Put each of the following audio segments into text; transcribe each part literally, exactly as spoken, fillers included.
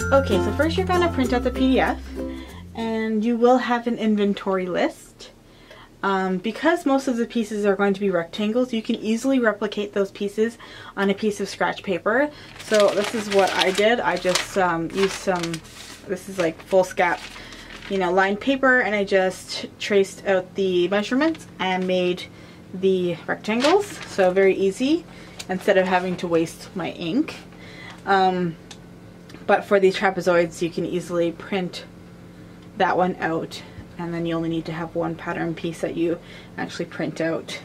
Okay, so first you're going to print out the P D F, and you will have an inventory list. Um, because most of the pieces are going to be rectangles, you can easily replicate those pieces on a piece of scratch paper. So this is what I did. I just um, used some, this is like foolscap, you know, lined paper, and I just traced out the measurements and made the rectangles. So very easy, instead of having to waste my ink. Um, but for these trapezoids, you can easily print that one out, and then you only need to have one pattern piece that you actually print out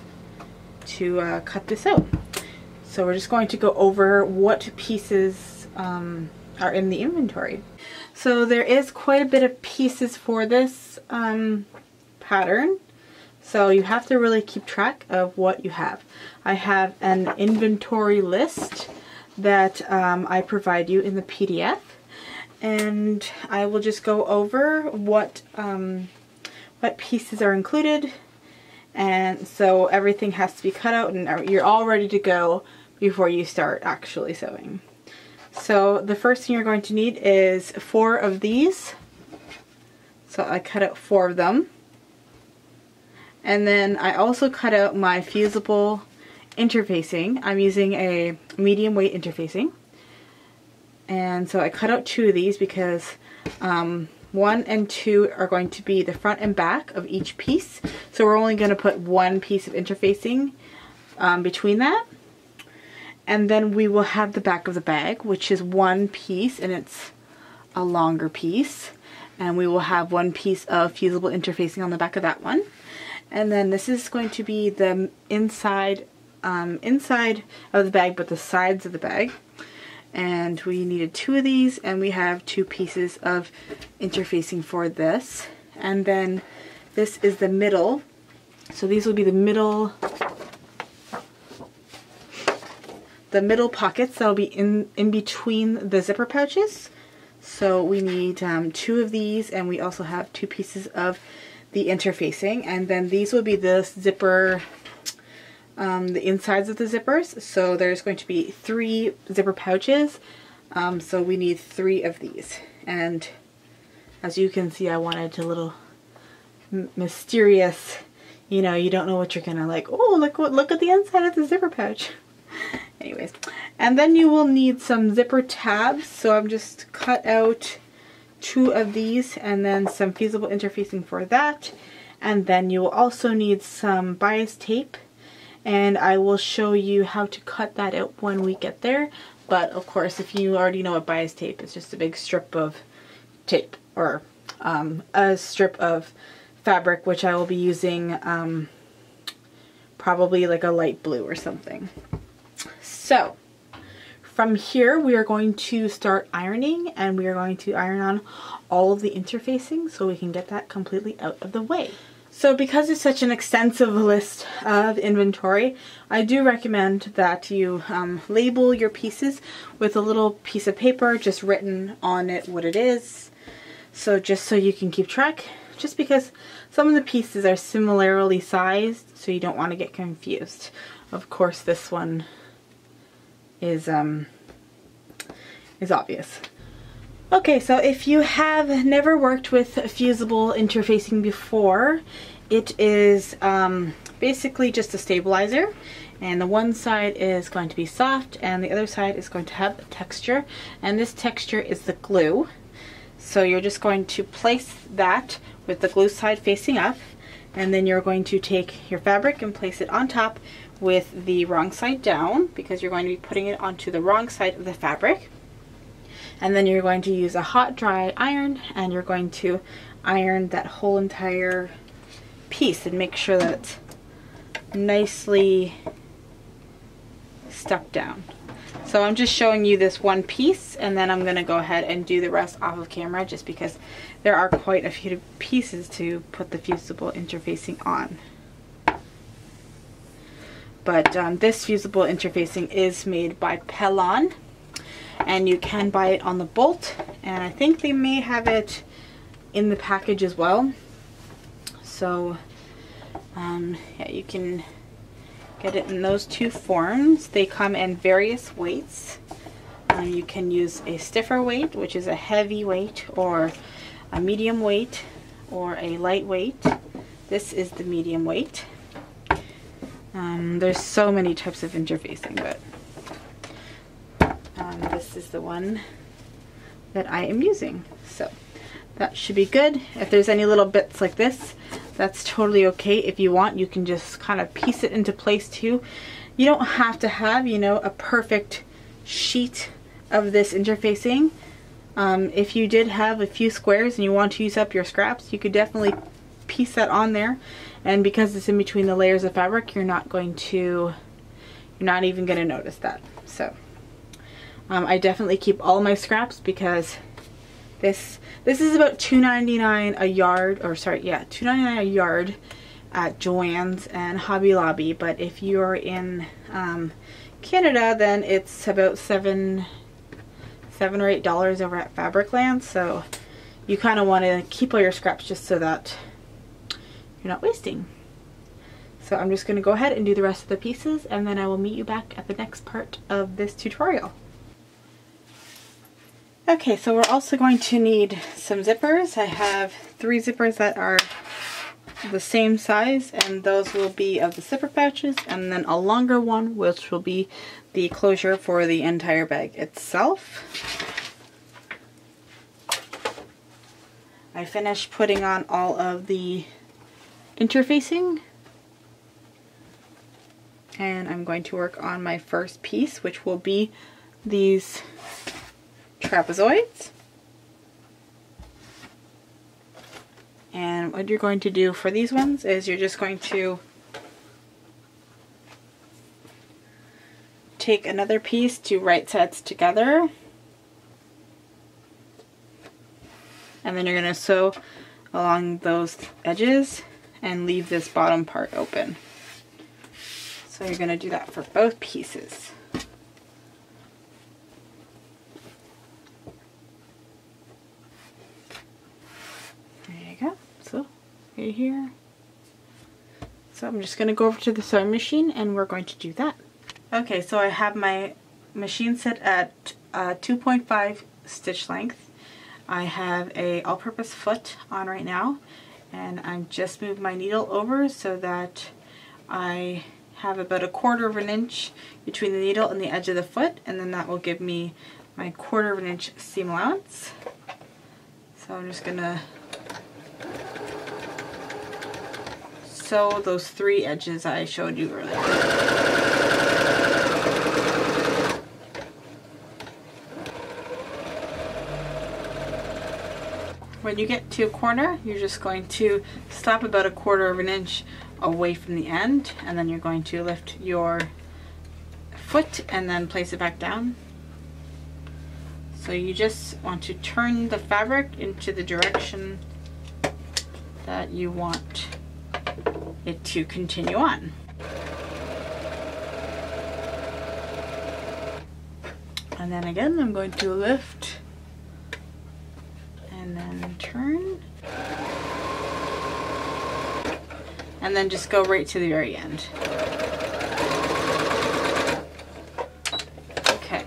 to uh, cut this out. So we're just going to go over what pieces um, are in the inventory. So there is quite a bit of pieces for this um, pattern, so you have to really keep track of what you have. I have an inventory list that um, I provide you in the P D F. And I will just go over what um, what pieces are included, and so everything has to be cut out and you're all ready to go before you start actually sewing. So the first thing you're going to need is four of these. So I cut out four of them, and then I also cut out my fusible interfacing. I'm using a medium weight interfacing. And so I cut out two of these because um, one and two are going to be the front and back of each piece. So we're only going to put one piece of interfacing um, between that. And then we will have the back of the bag, which is one piece, and it's a longer piece. And we will have one piece of fusible interfacing on the back of that one. And then this is going to be the inside, um, inside of the bag, but the sides of the bag. And we needed two of these, and we have two pieces of interfacing for this. And then this is the middle. So these will be the middle the middle pockets that will be in, in between the zipper pouches. So we need um, two of these, and we also have two pieces of the interfacing. And then these will be the zipper Um, the insides of the zippers. So there's going to be three zipper pouches, um, so we need three of these. And as you can see, I wanted a little m mysterious, you know, you don't know what you're gonna like, oh, look what look at the inside of the zipper pouch. Anyways, and then you will need some zipper tabs. So I'm just cut out two of these, and then some fusible interfacing for that. And then you will also need some bias tape, and I will show you how to cut that out when we get there. But of course, if you already know what bias tape is, just a big strip of tape, or um, a strip of fabric, which I will be using um, probably like a light blue or something. So from here we are going to start ironing, and we are going to iron on all of the interfacing so we can get that completely out of the way. So because it's such an extensive list of inventory, I do recommend that you um, label your pieces with a little piece of paper just written on it what it is. So just so you can keep track, just because some of the pieces are similarly sized, so you don't want to get confused. Of course, this one is, um, is obvious. Okay, so if you have never worked with fusible interfacing before, it is um, basically just a stabilizer, and the one side is going to be soft and the other side is going to have a texture, and this texture is the glue. So you're just going to place that with the glue side facing up, and then you're going to take your fabric and place it on top with the wrong side down, because you're going to be putting it onto the wrong side of the fabric. And then you're going to use a hot dry iron, and you're going to iron that whole entire piece and make sure that it's nicely stuck down. So I'm just showing you this one piece, and then I'm going to go ahead and do the rest off of camera, just because there are quite a few pieces to put the fusible interfacing on. But um, this fusible interfacing is made by Pellon, and you can buy it on the bolt, and I think they may have it in the package as well. So um, yeah, you can get it in those two forms. They come in various weights. Um, you can use a stiffer weight, which is a heavy weight, or a medium weight, or a light weight. This is the medium weight. Um, there's so many types of interfacing, but um, this is the one that I am using. So that should be good. If there's any little bits like this, that's totally okay. If you want, you can just kind of piece it into place too. You don't have to have, you know, a perfect sheet of this interfacing. Um, if you did have a few squares and you want to use up your scraps, you could definitely piece that on there. And because it's in between the layers of fabric, you're not going to, you're not even going to notice that. So um, I definitely keep all my scraps because this this is about two ninety-nine a yard, or sorry, yeah, two ninety-nine a yard at Joann's and Hobby Lobby. But if you're in um, Canada, then it's about seven, seven or eight dollars over at Fabricland. So you kind of want to keep all your scraps just so that you're not wasting. So I'm just going to go ahead and do the rest of the pieces, and then I will meet you back at the next part of this tutorial. Okay, so we're also going to need some zippers. I have three zippers that are the same size, and those will be of the zipper pouches, and then a longer one which will be the closure for the entire bag itself. I finished putting on all of the interfacing, and I'm going to work on my first piece, which will be these trapezoids. And what you're going to do for these ones is you're just going to take another piece to right sides together, and then you're going to sew along those edges and leave this bottom part open. So you're going to do that for both pieces. There you go. So right here. So I'm just going to go over to the sewing machine and we're going to do that. Okay, so I have my machine set at uh, two point five stitch length. I have a all-purpose foot on right now, and I'm just moved my needle over so that I have about a quarter of an inch between the needle and the edge of the foot, and then that will give me my quarter of an inch seam allowance. So I'm just gonna sew those three edges I showed you earlier. When you get to a corner, you're just going to stop about a quarter of an inch away from the end, and then you're going to lift your foot and then place it back down. So you just want to turn the fabric into the direction that you want it to continue on. And then again, I'm going to lift and then turn, and then just go right to the very end. Okay.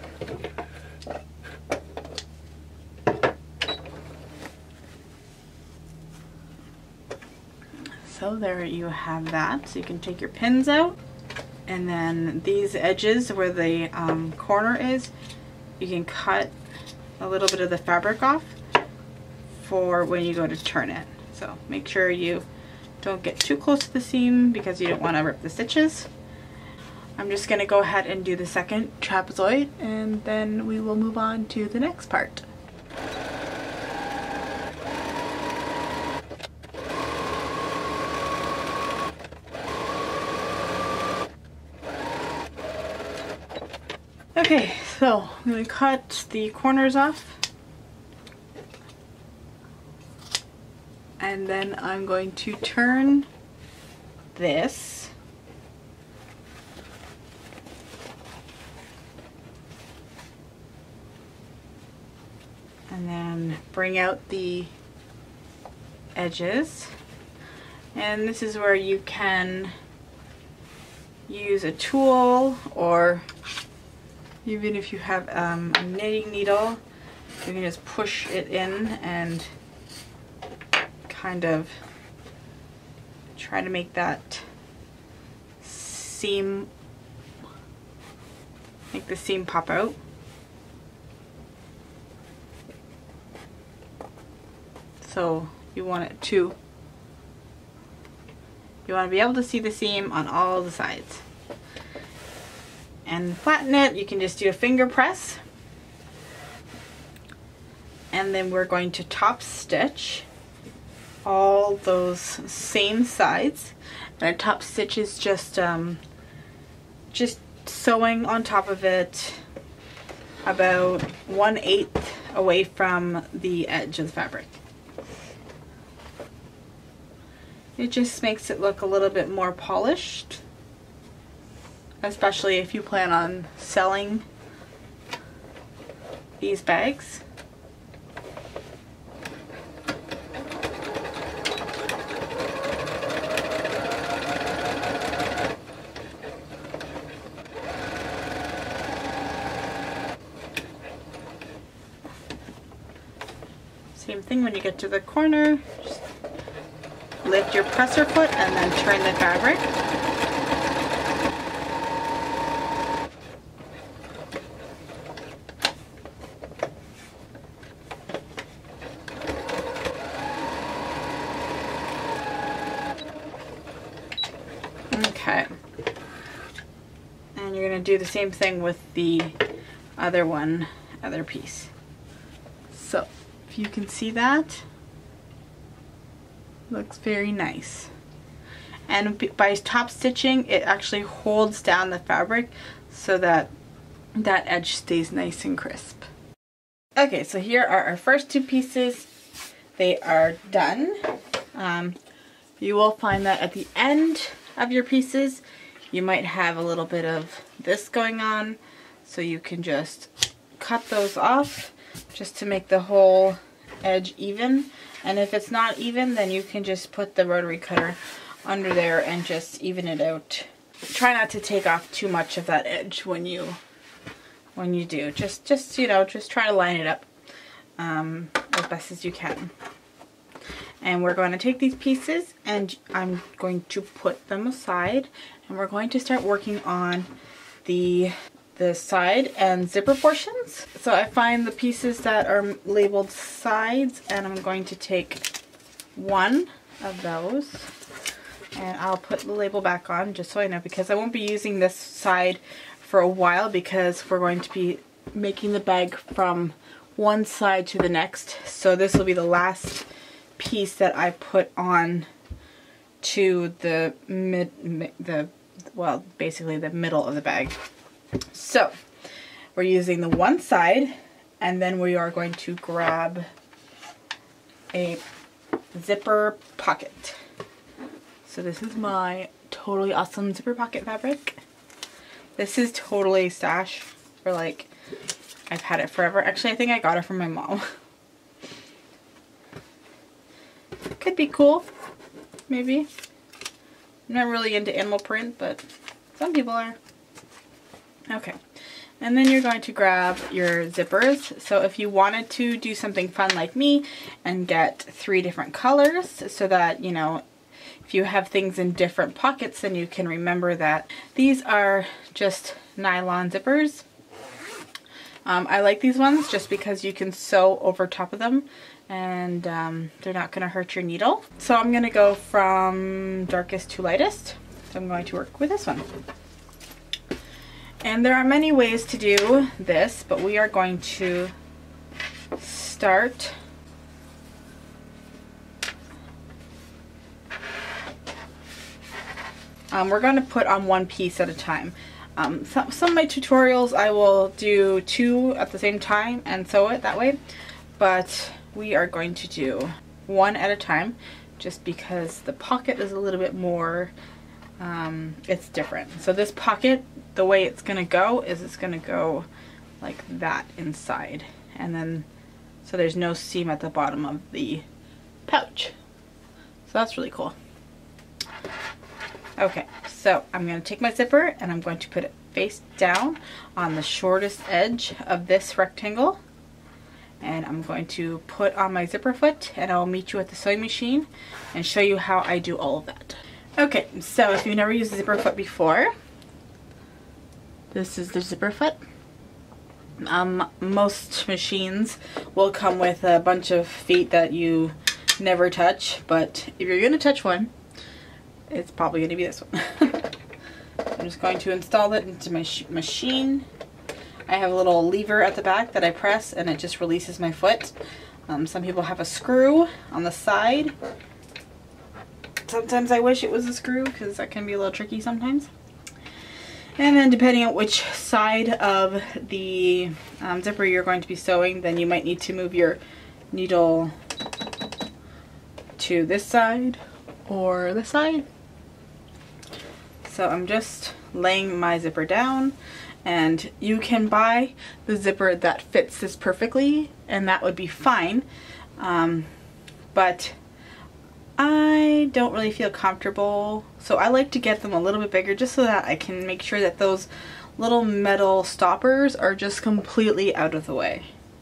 So there you have that. So you can take your pins out, and then these edges where the um, corner is, you can cut a little bit of the fabric off for when you go to turn it. So make sure you don't get too close to the seam because you don't want to rip the stitches. I'm just going to go ahead and do the second trapezoid, and then we will move on to the next part. Okay, so I'm going to cut the corners off. And then I'm going to turn this and then bring out the edges, and this is where you can use a tool or Even if you have um, a knitting needle, you can just push it in and kind of try to make that seam, make the seam pop out. So you want it to, you want to be able to see the seam on all the sides. And flatten it, you can just do a finger press. And then we're going to top stitch all those same sides. And a top stitch is just um, just sewing on top of it about one eighth away from the edge of the fabric. It just makes it look a little bit more polished, especially if you plan on selling these bags. Same thing when you get to the corner, just lift your presser foot and then turn the fabric. Okay. And you're going to do the same thing with the other one, other piece. So, if you can see that, looks very nice. And by top stitching, it actually holds down the fabric so that that edge stays nice and crisp. Okay, so here are our first two pieces. They are done. Um, you will find that at the end of your pieces, you might have a little bit of this going on, so you can just cut those off just to make the whole edge even. And if it's not even, then you can just put the rotary cutter under there and just even it out. Try not to take off too much of that edge when you when you do. Just just you know, just try to line it up um, as best as you can. And we're going to take these pieces and I'm going to put them aside, and we're going to start working on the the side and zipper portions. So I find the pieces that are labeled sides, and I'm going to take one of those and I'll put the label back on just so I know, because I won't be using this side for a while because we're going to be making the bag from one side to the next. So this will be the last piece that I put on to the mid, mid the well basically the middle of the bag. So we're using the one side, and then we are going to grab a zipper pocket. So this is my totally awesome zipper pocket fabric. This is totally stash for, like, I've had it forever. Actually, I think I got it from my mom. Could be cool, maybe. I'm not really into animal print, but some people are. Okay, and then you're going to grab your zippers. So if you wanted to do something fun like me and get three different colors so that, you know, if you have things in different pockets, then you can remember that these are just nylon zippers. Um, I like these ones just because you can sew over top of them, and um, they're not going to hurt your needle. So I'm going to go from darkest to lightest. So I'm going to work with this one. And there are many ways to do this, but we are going to start um, we're going to put on one piece at a time. Um, some, some of my tutorials I will do two at the same time and sew it that way, but we are going to do one at a time just because the pocket is a little bit more um, it's different. So this pocket, the way it's gonna go is it's gonna go like that inside, and then so there's no seam at the bottom of the pouch. So that's really cool. Okay, so I'm going to take my zipper and I'm going to put it face down on the shortest edge of this rectangle. And I'm going to put on my zipper foot, and I'll meet you at the sewing machine and show you how I do all of that. Okay, so if you've never used a zipper foot before, this is the zipper foot. Um, most machines will come with a bunch of feet that you never touch, but if you're going to touch one, it's probably going to be this one. I'm just going to install it into my machine. I have a little lever at the back that I press and it just releases my foot. Um, some people have a screw on the side. Sometimes I wish it was a screw because that can be a little tricky sometimes. And then depending on which side of the um, zipper you're going to be sewing, then you might need to move your needle to this side or this side. So I'm just laying my zipper down, and you can buy the zipper that fits this perfectly, and that would be fine. Um, but I don't really feel comfortable, so I like to get them a little bit bigger just so that I can make sure that those little metal stoppers are just completely out of the way.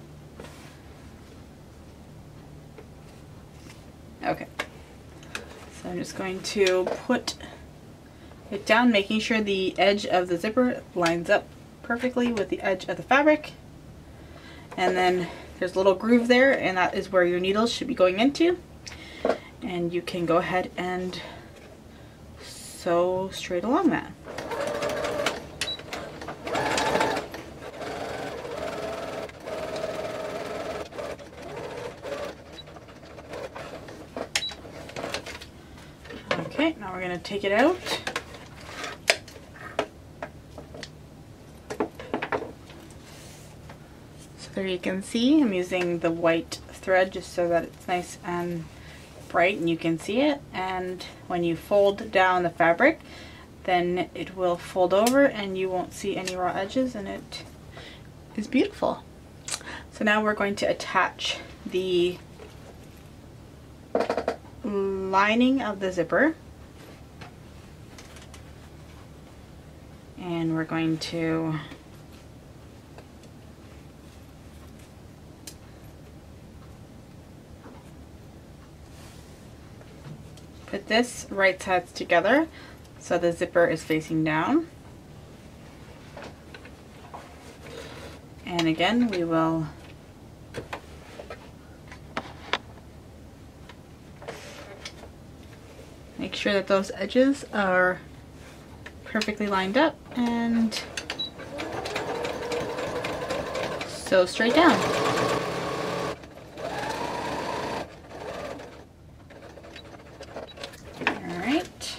Okay, so I'm just going to put it down, making sure the edge of the zipper lines up perfectly with the edge of the fabric. And then there's a little groove there, and that is where your needles should be going into. And you can go ahead and sew straight along that. Okay, now we're going to take it out. So there you can see I'm using the white thread just so that it's nice and bright and you can see it. And when you fold down the fabric, then it will fold over and you won't see any raw edges, and it is beautiful. So now we're going to attach the lining of the zipper, and we're going to put this right sides together so the zipper is facing down. And again, we will make sure that those edges are perfectly lined up and sew straight down. Alright.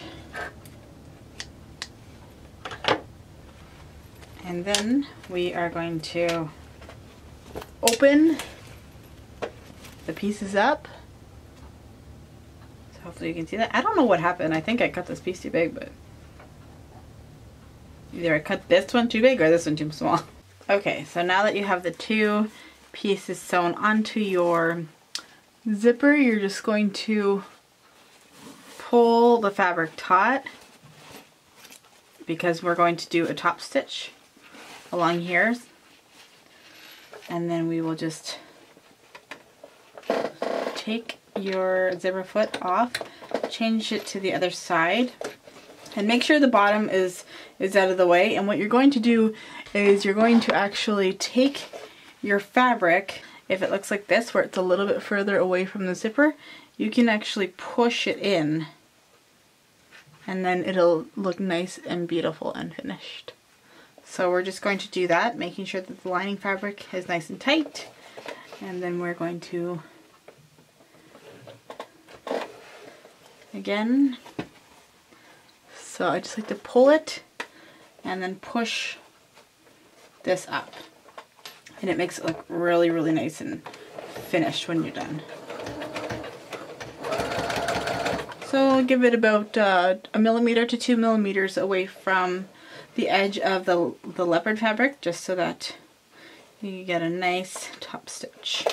And then we are going to open the pieces up. So hopefully you can see that. I don't know what happened. I think I cut this piece too big, but either I cut this one too big or this one too small. Okay, so now that you have the two pieces sewn onto your zipper, you're just going to pull the fabric taut, because we're going to do a top stitch along here. And then we will just take your zipper foot off, change it to the other side, and make sure the bottom is is out of the way. And what you're going to do is you're going to actually take your fabric, if it looks like this where it's a little bit further away from the zipper, you can actually push it in and then it'll look nice and beautiful and finished. So we're just going to do that, making sure that the lining fabric is nice and tight, and then we're going to again, so I just like to pull it and then push this up, and it makes it look really really nice and finished when you're done. So give it about uh, a millimeter to two millimeters away from the edge of the, the leopard fabric, just so that you get a nice top stitch.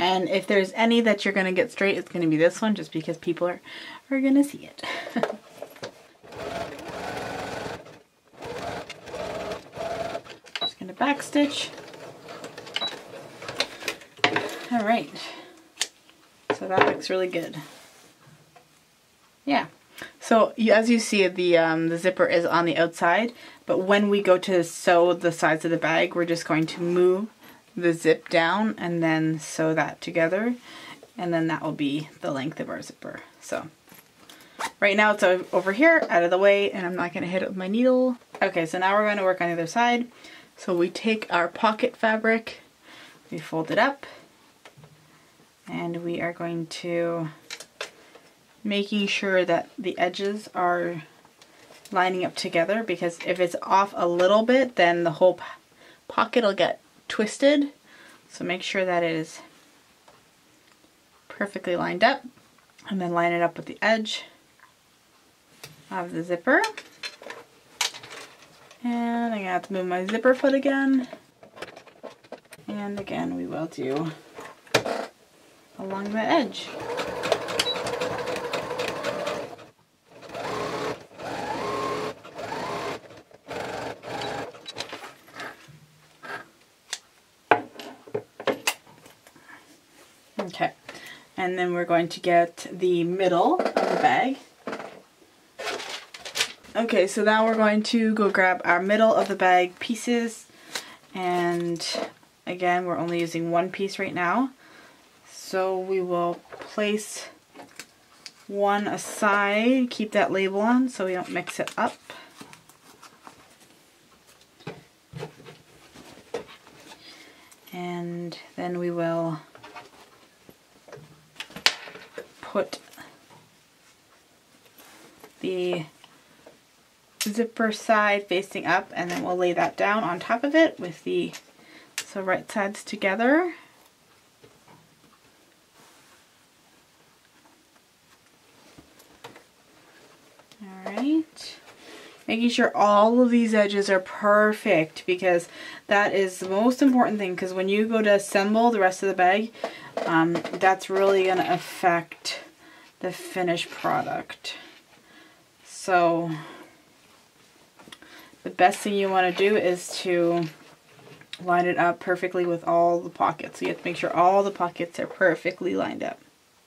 And if there's any that you're going to get straight, it's going to be this one, just because people are, are going to see it. Just going to back stitch. Alright. So that looks really good. Yeah. So you, as you see, the um, the zipper is on the outside, but when we go to sew the sides of the bag, we're just going to move the zip down and then sew that together, and then that will be the length of our zipper. So right now it's over here, out of the way, and I'm not going to hit it with my needle. Okay, so now we're going to work on the other side. So we take our pocket fabric, we fold it up, and we are going to making sure that the edges are lining up together, because if it's off a little bit, then the whole pocket will get twisted. So make sure that it is perfectly lined up, and then line it up with the edge of the zipper. And I'm gonna have to move my zipper foot again, and again we will do along the edge. Okay, and then we're going to get the middle of the bag. Okay, so now we're going to go grab our middle of the bag pieces, and again we're only using one piece right now, so we will place one aside, keep that label on so we don't mix it up. And then we will put the zipper side facing up, and then we'll lay that down on top of it with the so right sides together. Alright. Making sure all of these edges are perfect, because that is the most important thing, because when you go to assemble the rest of the bag, um, that's really going to affect the finished product. So the best thing you want to do is to line it up perfectly with all the pockets. So you have to make sure all the pockets are perfectly lined up.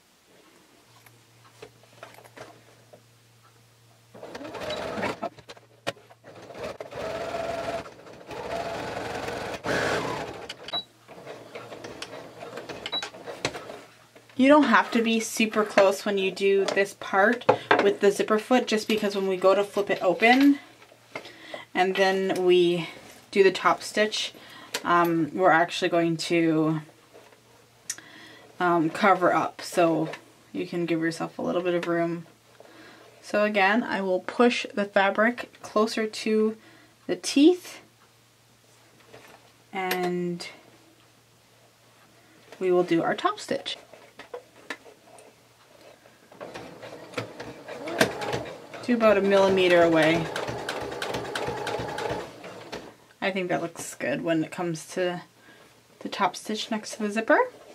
You don't have to be super close when you do this part with the zipper foot, just because when we go to flip it open and then we do the top stitch, um, we're actually going to um, cover up, so you can give yourself a little bit of room. So again, I will push the fabric closer to the teeth, and we will do our top stitch. To about a millimeter away. I think that looks good when it comes to the top stitch next to the zipper.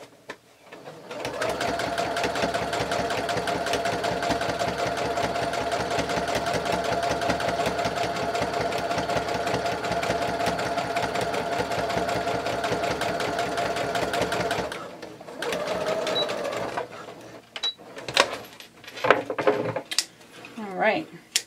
Alright,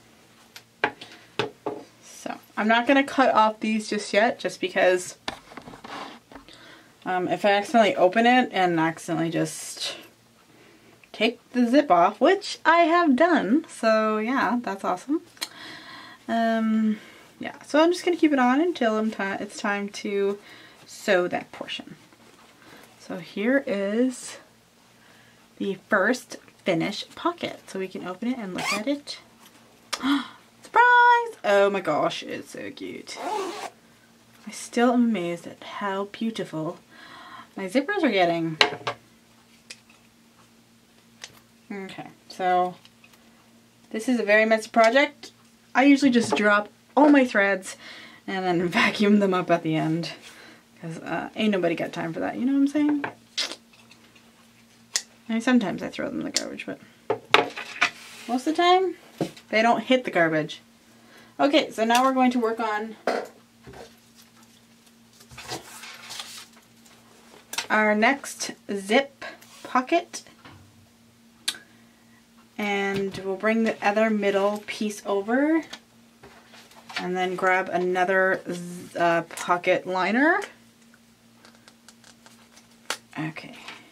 so I'm not going to cut off these just yet, just because um, if I accidentally open it and accidentally just take the zip off, which I have done, so yeah, that's awesome. Um, yeah, so I'm just going to keep it on until I'm it's time to sew that portion. So here is the first finished pocket, so we can open it and look at it. Surprise! Oh my gosh, it's so cute. I still am amazed at how beautiful my zippers are getting. Okay, so this is a very messy project. I usually just drop all my threads and then vacuum them up at the end, because uh, ain't nobody got time for that, you know what I'm saying? I mean, sometimes I throw them in the garbage, but most of the time they don't hit the garbage. Okay, so now we're going to work on our next zip pocket. And we'll bring the other middle piece over and then grab another uh, pocket liner. Okay.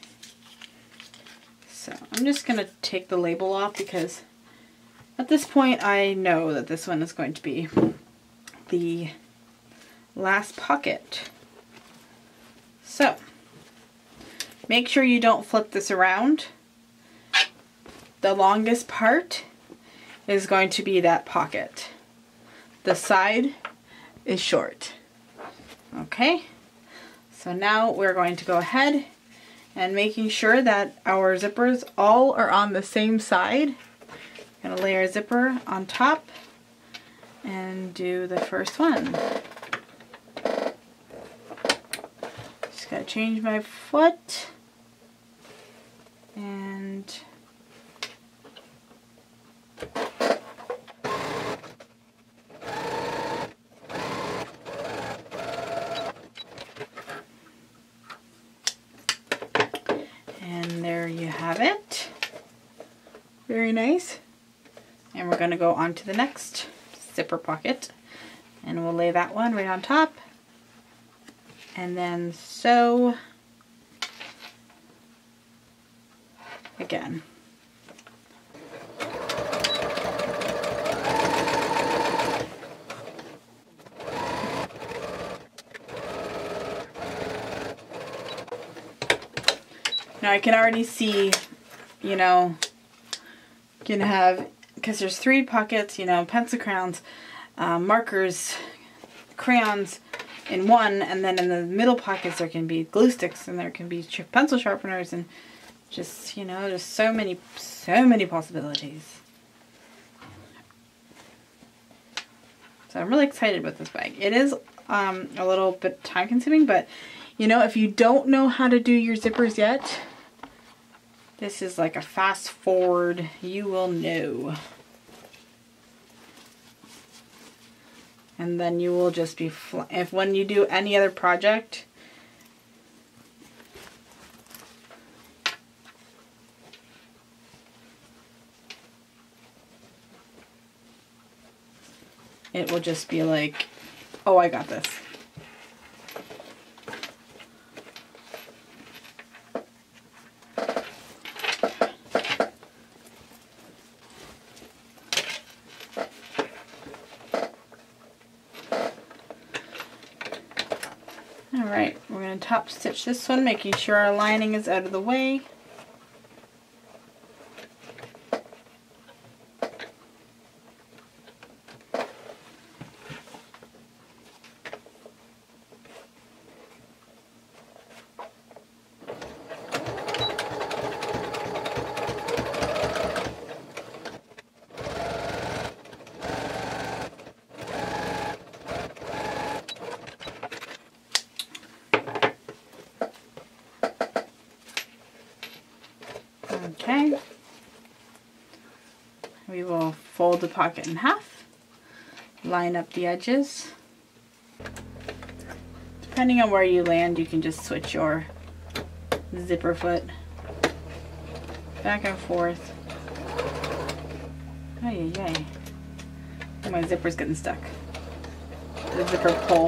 So I'm just going to take the label off because at this point I know that this one is going to be the last pocket. So make sure you don't flip this around. The longest part is going to be that pocket. The side is short. Okay, so now we're going to go ahead and making sure that our zippers all are on the same side. Gonna lay our zipper on top and do the first one. Just gotta change my foot and have it. Very nice. And we're going to go on to the next zipper pocket and we'll lay that one right on top and then sew again. Now I can already see, you know, you can have, because there's three pockets, you know, pencil crayons, uh, markers, crayons in one, and then in the middle pockets there can be glue sticks and there can be pencil sharpeners and just, you know, just so many, so many possibilities. So I'm really excited with this bag. It is um, a little bit time consuming, but you know, if you don't know how to do your zippers yet, this is like a fast forward. You will know. And then you will just be, fl if when you do any other project, it will just be like, oh, I got this. Alright, we're going to top stitch this one, making sure our lining is out of the way. Okay, we will fold the pocket in half, line up the edges. Depending on where you land, you can just switch your zipper foot back and forth. Ay, ay, ay. My zipper's getting stuck. The zipper pull.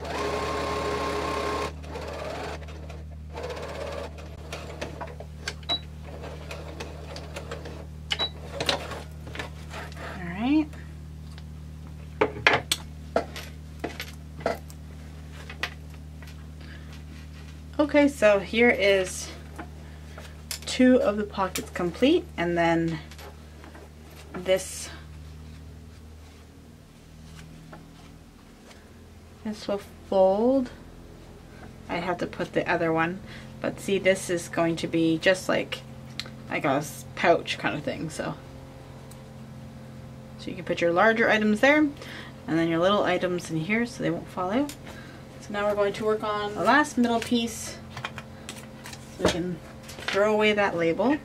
Okay, so here is two of the pockets complete, and then this this will fold. I have to put the other one, but see, this is going to be just like like a pouch kind of thing, so so you can put your larger items there and then your little items in here so they won't fall out. So now we're going to work on the last middle piece so we can throw away that label.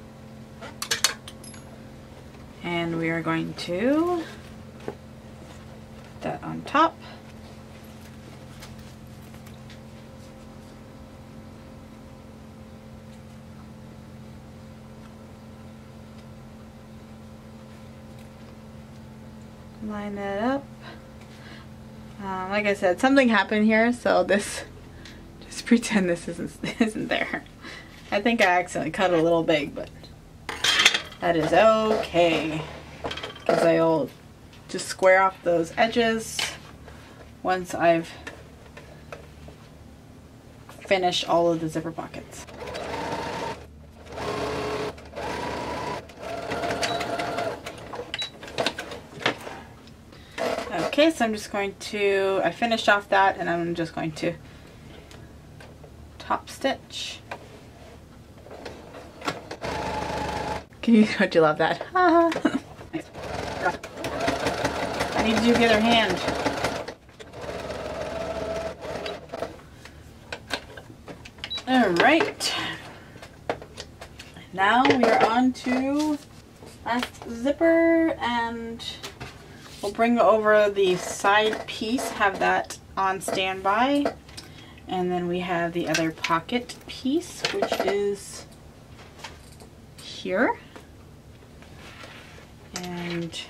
And we are going to put that on top. Line that up. Um, like I said, something happened here, so this, just pretend this isn't, isn't there. I think I accidentally cut it a little big, but that is okay, because I'll just square off those edges once I've finished all of the zipper pockets. Okay, so I'm just going to, I finished off that, and I'm just going to top stitch. Can you, don't you love that? I need to do the other hand. Alright. Now we are on to last zipper, and we'll bring over the side piece, have that on standby. And then we have the other pocket piece, which is here. And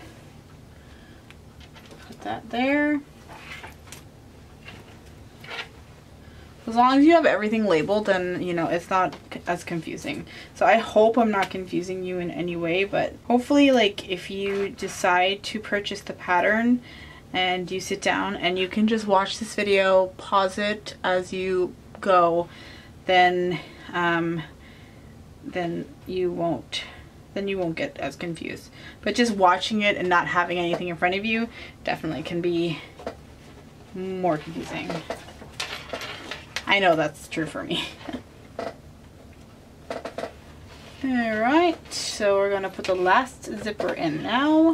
put that there. As long as you have everything labeled, then, you know, it's not as confusing. So I hope I'm not confusing you in any way, but hopefully, like, if you decide to purchase the pattern and you sit down and you can just watch this video, pause it as you go, then, um, then you won't, then you won't get as confused. But just watching it and not having anything in front of you definitely can be more confusing. I know that's true for me. Alright, so we're going to put the last zipper in now.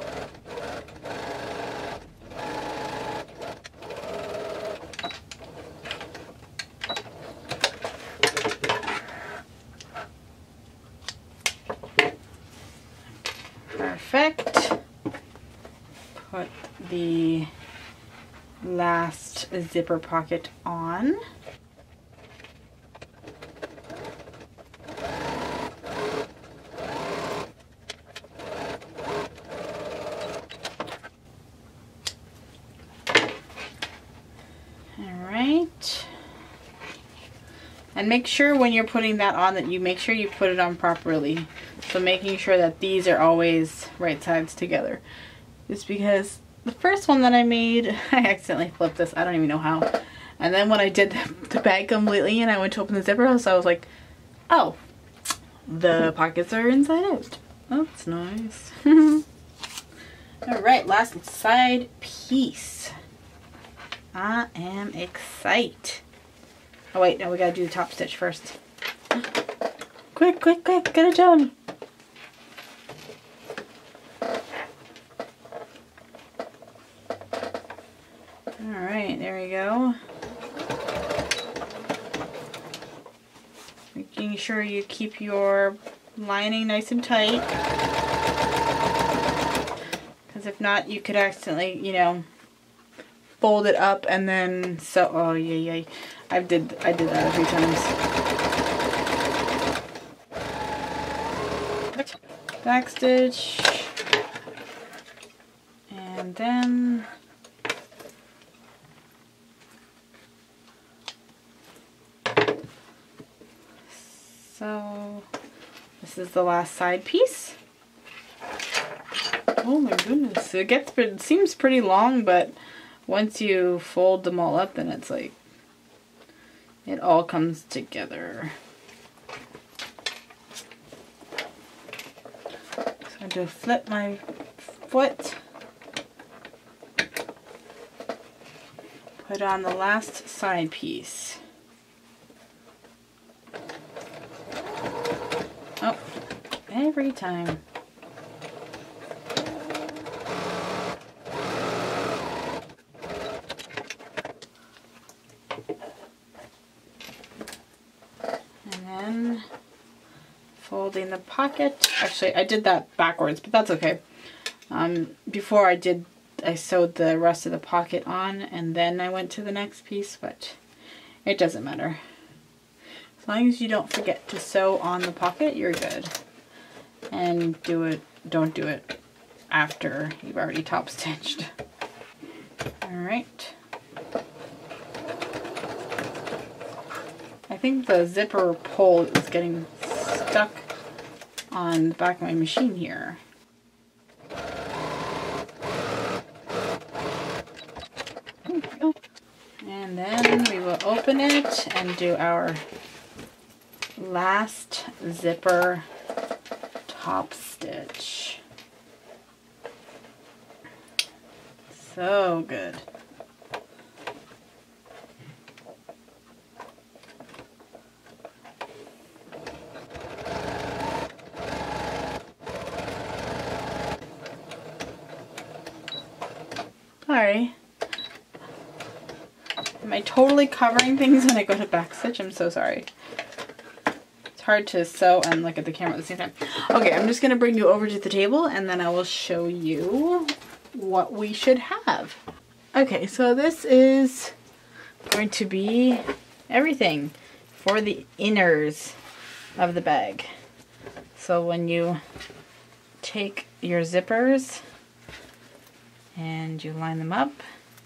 Perfect. Put the last zipper pocket on. Alright. And make sure when you're putting that on that you make sure you put it on properly. So making sure that these are always right sides together. Just because the first one that I made, I accidentally flipped this. I don't even know how. And then when I did the bag completely and I went to open the zipper, so I was like, oh, the pockets are inside out. That's nice. Alright, last side piece. I am excited. Oh wait, no, we gotta do the top stitch first. Quick, quick, quick, get it done. Alright, there we go. Making sure you keep your lining nice and tight. Because if not, you could accidentally, you know, fold it up and then so oh yeah yeah I did I did that a few times. Back stitch, and then so this is the last side piece. Oh my goodness, it gets it seems pretty long, but once you fold them all up, then it's like, it all comes together. So I'm going to flip my foot, put on the last side piece. Oh, every time. folding the pocket. Actually, I did that backwards, but that's okay. Um, before I did, I sewed the rest of the pocket on and then I went to the next piece, but it doesn't matter. As long as you don't forget to sew on the pocket, you're good. And do it, don't do it after you've already top stitched. All right. I think the zipper pull is getting stuck on the back of my machine here. And then we will open it and do our last zipper top stitch. So good. Sorry. Am I totally covering things when I go to backstitch? I'm so sorry. It's hard to sew and look at the camera at the same time. Okay, I'm just going to bring you over to the table and then I will show you what we should have. Okay, so this is going to be everything for the inners of the bag. So when you take your zippers and you line them up,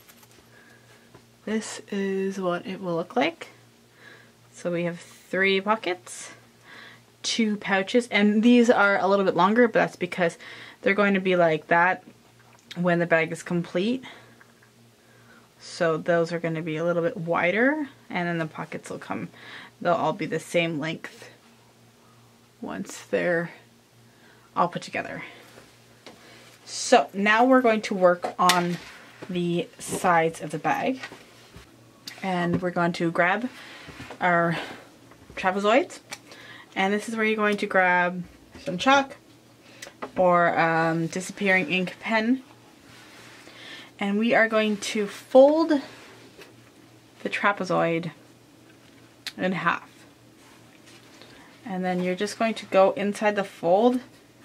this is what it will look like. So we have three pockets, two pouches, and these are a little bit longer, but that's because they're going to be like that when the bag is complete. So those are going to be a little bit wider, and then the pockets will come, they'll all be the same length once they're all put together. So now we're going to work on the sides of the bag. And we're going to grab our trapezoids. And this is where you're going to grab some chalk or um, disappearing ink pen. And we are going to fold the trapezoid in half. And then you're just going to go inside the fold,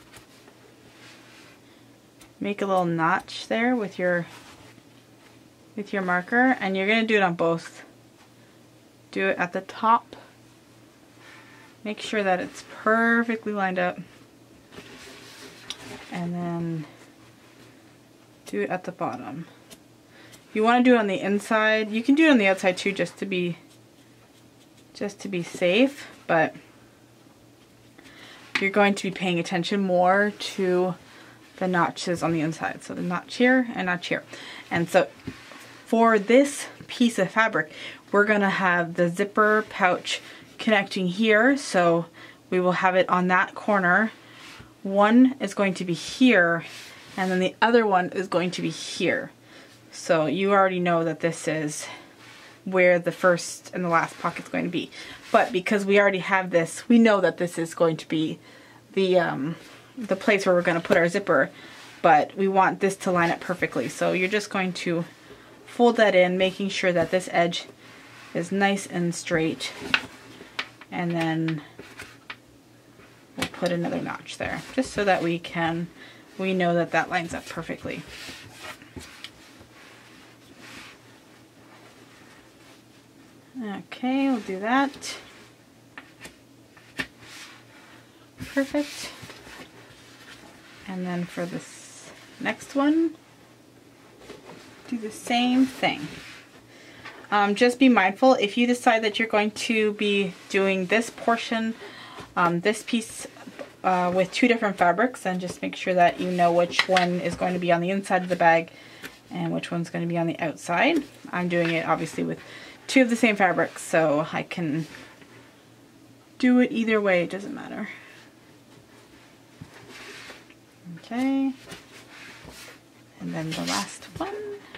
make a little notch there with your with your marker, and you're going to do it on both. Do it at the top. Make sure that it's perfectly lined up. And then do it at the bottom. You want to do it on the inside. You can do it on the outside too, just to be just to be safe, but you're going to be paying attention more to the notches on the inside. So the notch here and notch here. And so for this piece of fabric, we're going to have the zipper pouch connecting here. So we will have it on that corner. One is going to be here, and then the other one is going to be here. So you already know that this is where the first and the last pocket is going to be. But because we already have this, we know that this is going to be the um, the place where we're going to put our zipper, but we want this to line up perfectly. So you're just going to fold that in, making sure that this edge is nice and straight, and then we'll put another notch there, just so that we can, we know that that lines up perfectly. Okay, we'll do that. Perfect. And then for this next one, do the same thing. Um, just be mindful, if you decide that you're going to be doing this portion, um, this piece uh, with two different fabrics, then just make sure that you know which one is going to be on the inside of the bag and which one's going to be on the outside. I'm doing it obviously with two of the same fabrics, so I can do it either way, it doesn't matter. Okay, and then the last one.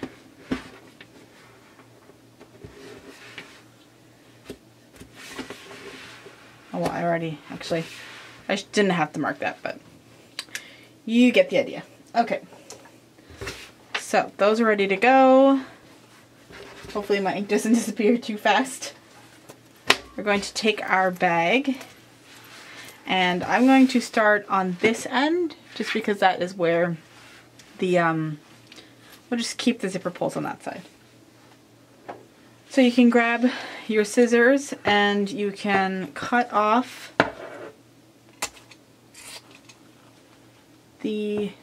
Oh, well, I already, actually, I didn't have to mark that, but you get the idea. Okay, so those are ready to go. Hopefully my ink doesn't disappear too fast. We're going to take our bag And I'm going to start on this end just because that is where the, um, we'll just keep the zipper pulls on that side. So you can grab your scissors and you can cut off the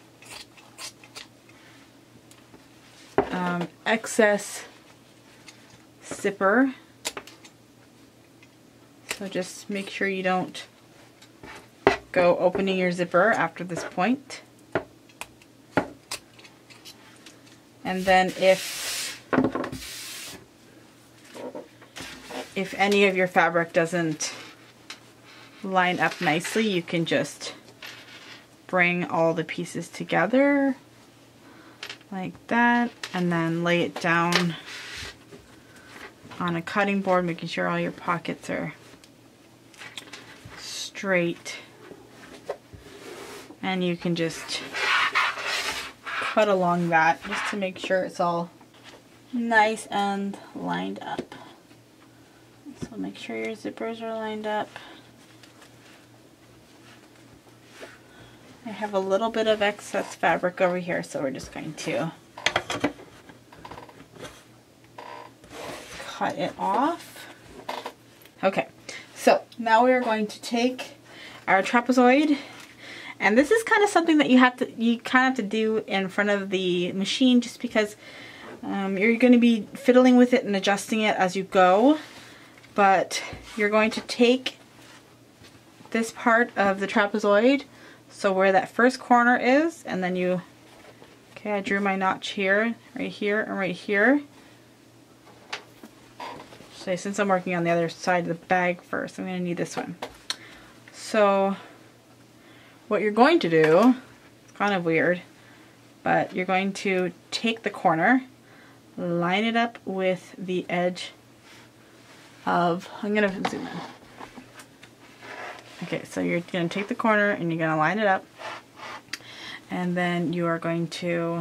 um, excess zipper. So just make sure you don't go opening your zipper after this point. And then if if any of your fabric doesn't line up nicely, you can just bring all the pieces together like that and then lay it down on a cutting board, making sure all your pockets are straight. And you can just cut along that just to make sure it's all nice and lined up. So make sure your zippers are lined up. I have a little bit of excess fabric over here, so we're just going to cut it off. Okay, so now we are going to take our trapezoid, and this is kind of something that you have to you kind of have to do in front of the machine, just because um, you're going to be fiddling with it and adjusting it as you go. But you're going to take this part of the trapezoid, so where that first corner is, and then you, okay, I drew my notch here, right here, and right here. So since I'm working on the other side of the bag first, I'm going to need this one. So what you're going to do, it's kind of weird, but you're going to take the corner, line it up with the edge of, I'm going to zoom in. Okay, so you're going to take the corner and you're going to line it up, and then you are going to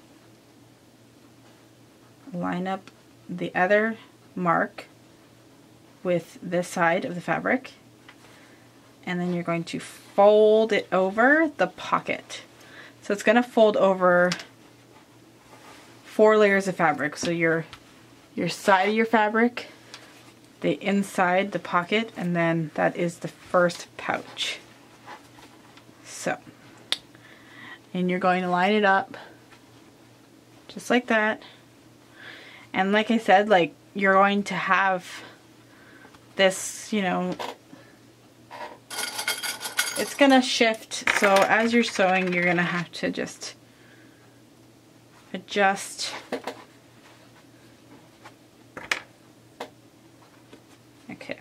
line up the other mark with this side of the fabric, and then you're going to fold it over the pocket. So it's going to fold over four layers of fabric. So your your side of your fabric, the inside, the pocket, and then that is the first pouch. So, and you're going to line it up just like that. And like I said, like, you're going to have this, you know, it's gonna shift, so as you're sewing you're gonna have to just adjust. Okay.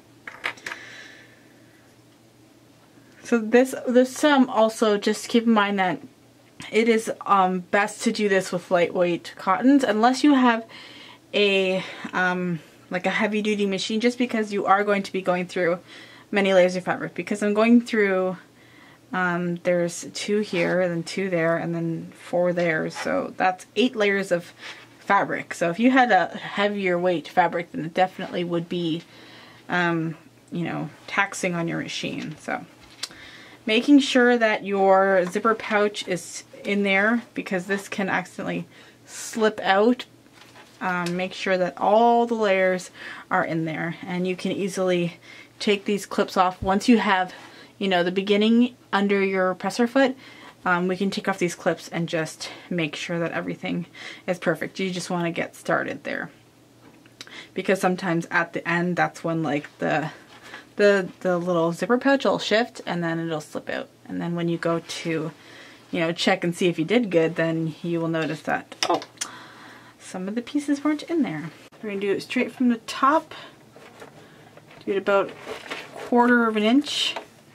So this this um also just keep in mind that it is um best to do this with lightweight cottons unless you have a um like a heavy duty machine, just because you are going to be going through many layers of fabric. Because I'm going through um there's two here and then two there and then four there, so that's eight layers of fabric. So if you had a heavier weight fabric, then it definitely would be um you know, taxing on your machine. So making sure that your zipper pouch is in there, because this can accidentally slip out. Um, make sure that all the layers are in there, and you can easily take these clips off once you have, you know, the beginning under your presser foot. Um, we can take off these clips and just make sure that everything is perfect. You just want to get started there, because sometimes at the end, that's when like the the the little zipper pouch will shift and then it'll slip out. And then when you go to, you know, check and see if you did good, then you will notice that, oh, some of the pieces weren't in there. We're going to do it straight from the top. Do it about a quarter of an inch.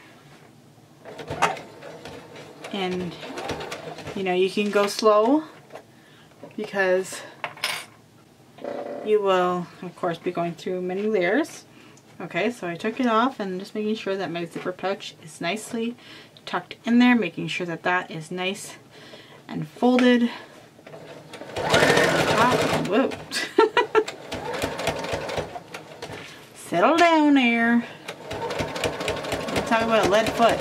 And, you know, you can go slow because you will, of course, be going through many layers. Okay, so I took it off and just making sure that my zipper pouch is nicely tucked in there, making sure that that is nice and folded. Whoa. Settle down there. It's talk about a lead foot.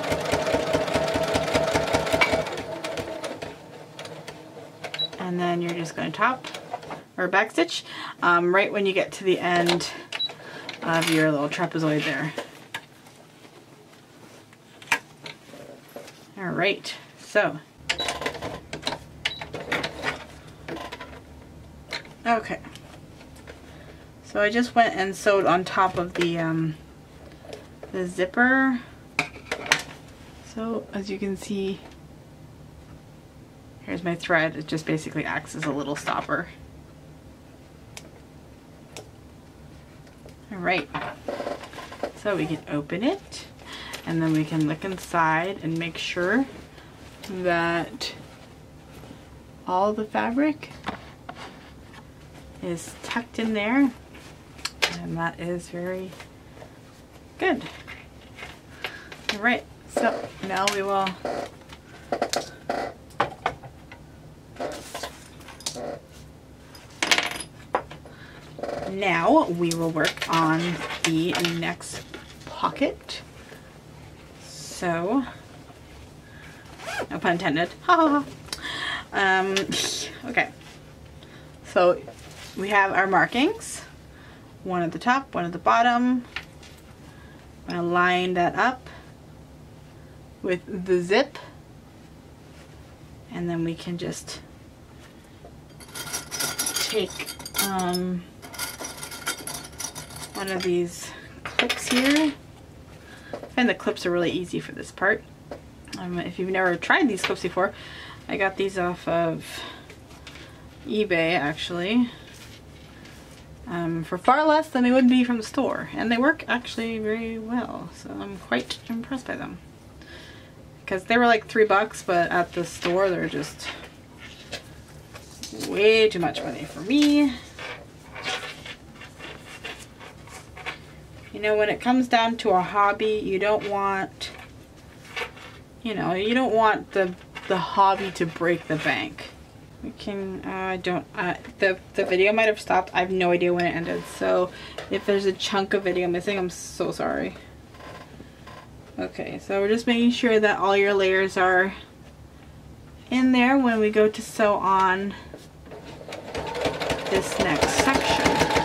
And then you're just going to top or back stitch um, right when you get to the end of your little trapezoid there. All right, so okay, so I just went and sewed on top of the um, the zipper. So as you can see, here's my thread. It just basically acts as a little stopper. All right, so we can open it and then we can look inside and make sure that all the fabric is tucked in there, and that is very good. All right, so now we will now we will work on the next pocket. So, no pun intended. Ha um, okay. So we have our markings, one at the top, one at the bottom. I'm gonna line that up with the zip, and then we can just take um, one of these clips here. I find the clips are really easy for this part. Um, if you've never tried these clips before, I got these off of eBay actually um, for far less than they would be from the store, and they work actually very well, so I'm quite impressed by them because they were like three bucks, but at the store they're just way too much money for me. You know, when it comes down to a hobby, you don't want, you know, you don't want the the hobby to break the bank. We can, uh, I don't, uh, the, the video might have stopped. I have no idea when it ended. So if there's a chunk of video missing, I'm so sorry. Okay, so we're just making sure that all your layers are in there when we go to sew on this next section.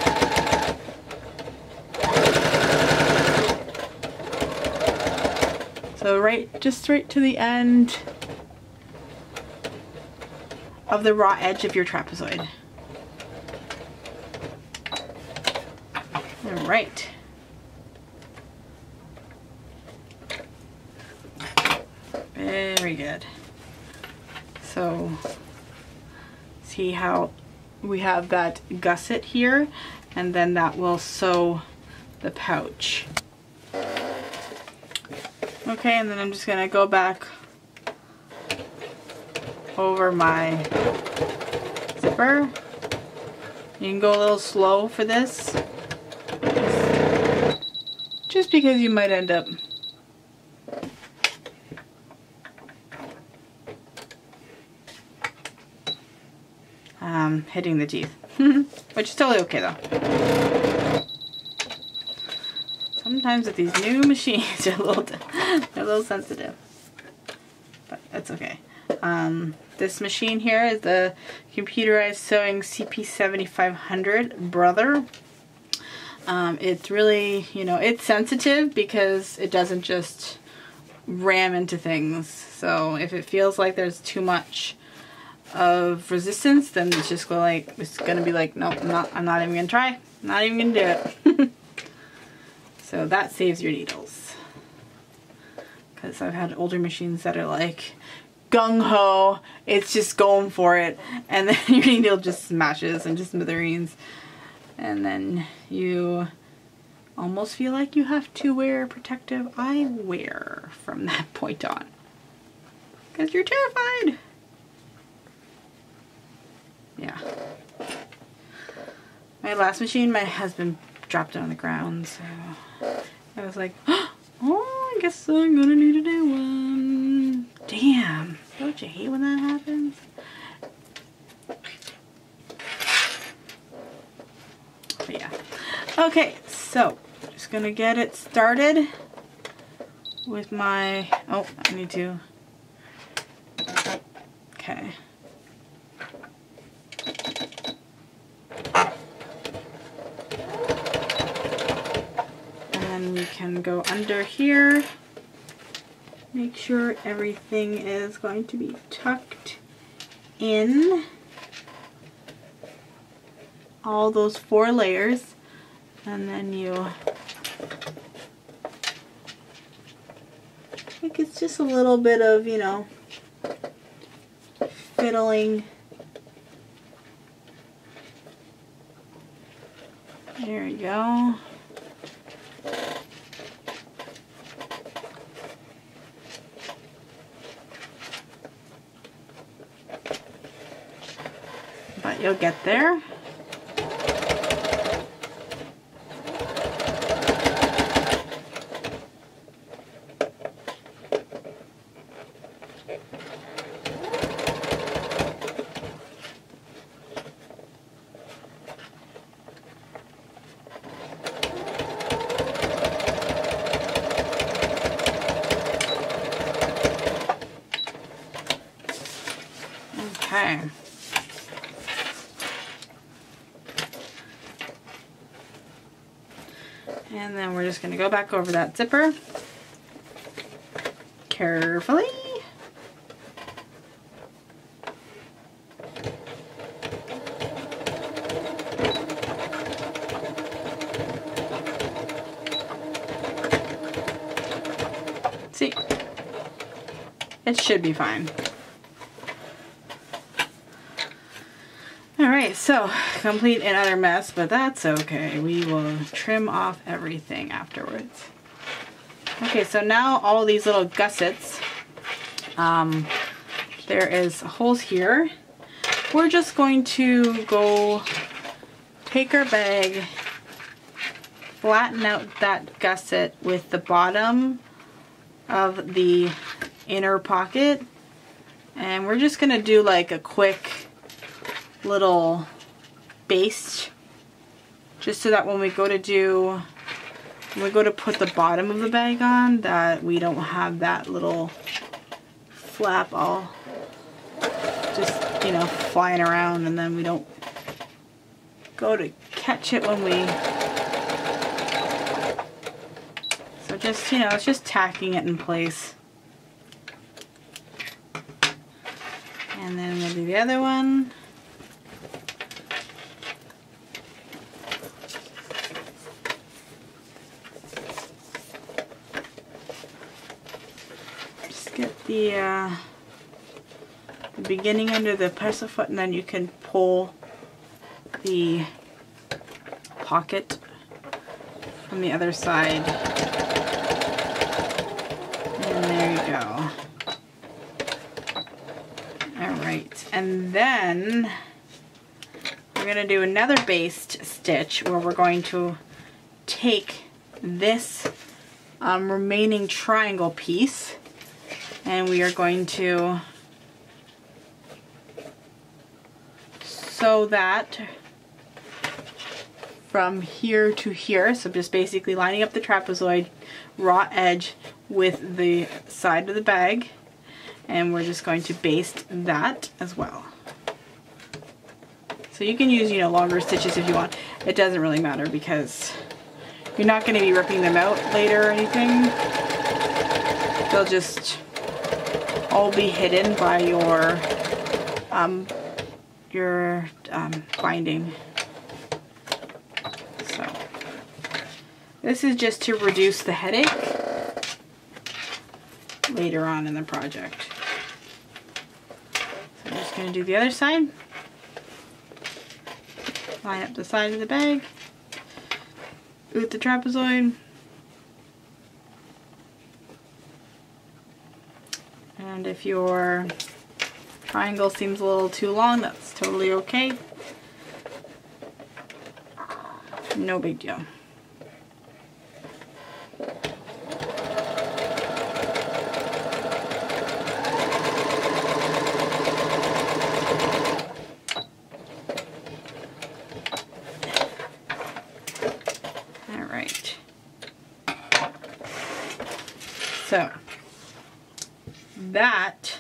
So right, just right to the end of the raw edge of your trapezoid. All right. Very good. So see how we have that gusset here, and then that will sew the pouch. Okay, and then I'm just gonna go back over my zipper. You can go a little slow for this, just because you might end up um, hitting the teeth, which is totally okay though. Sometimes with these new machines, they're a little, they're a little sensitive, but that's okay. Um, this machine here is the Computerized Sewing C P seventy-five hundred Brother. Um, it's really, you know, it's sensitive because it doesn't just ram into things. So if it feels like there's too much of resistance, then it's just go like, it's gonna be like, nope, I'm not, I'm not even gonna try. I'm not even gonna do it. So that saves your needles. Because I've had older machines that are like gung-ho, it's just going for it, and then your needle just smashes into smithereens, and then you almost feel like you have to wear protective eyewear from that point on, because you're terrified. Yeah. My last machine, my husband dropped it on the ground, so I was like, oh, I guess I'm gonna need a new one. Damn, don't you hate when that happens? But yeah. Okay, so just gonna get it started with my, oh, I need to, okay. And then we can go under here, make sure everything is going to be tucked in, all those four layers, and then you, I think it's just a little bit of, you know, fiddling. There we go. But you'll get there. Okay. And then we're just going to go back over that zipper carefully. See, it should be fine. Alright, so complete and utter mess, but that's okay. We will trim off everything afterwards. Okay, so now all these little gussets, um, there is holes here. We're just going to go take our bag, flatten out that gusset with the bottom of the inner pocket, and we're just going to do like a quick little base, just so that when we go to do, when we go to put the bottom of the bag on, that we don't have that little flap all just, you know, flying around, and then we don't go to catch it when we, so just, you know, it's just tacking it in place. And then we'll do the other one. Get the, uh, the beginning under the press of foot, and then you can pull the pocket from the other side. And there you go. Alright, and then we're going to do another based stitch where we're going to take this um, remaining triangle piece, and we are going to sew that from here to here. So just basically lining up the trapezoid raw edge with the side of the bag, and we're just going to baste that as well. So you can use, you know, longer stitches if you want. It doesn't really matter because you're not going to be ripping them out later or anything. They'll just all be hidden by your um, your um, binding. So this is just to reduce the headache later on in the project. So I'm just going to do the other side. Line up the side of the bag with the trapezoid. And if your triangle seems a little too long, that's totally okay. No big deal. So that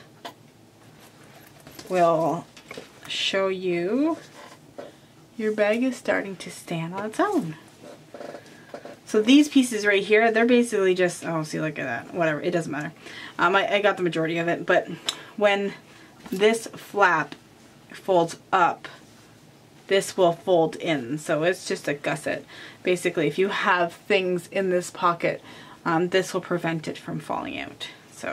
will show you your bag is starting to stand on its own. So these pieces right here, they're basically just, oh, see, look at that. Whatever, it doesn't matter. Um, I, I got the majority of it, but when this flap folds up, this will fold in. So it's just a gusset. Basically, if you have things in this pocket, um, this will prevent it from falling out. So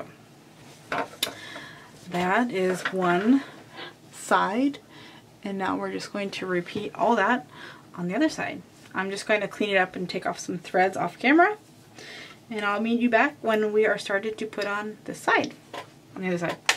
that is one side. And now we're just going to repeat all that on the other side. I'm just going to clean it up and take off some threads off camera. And I'll meet you back when we are started to put on this side, on the other side.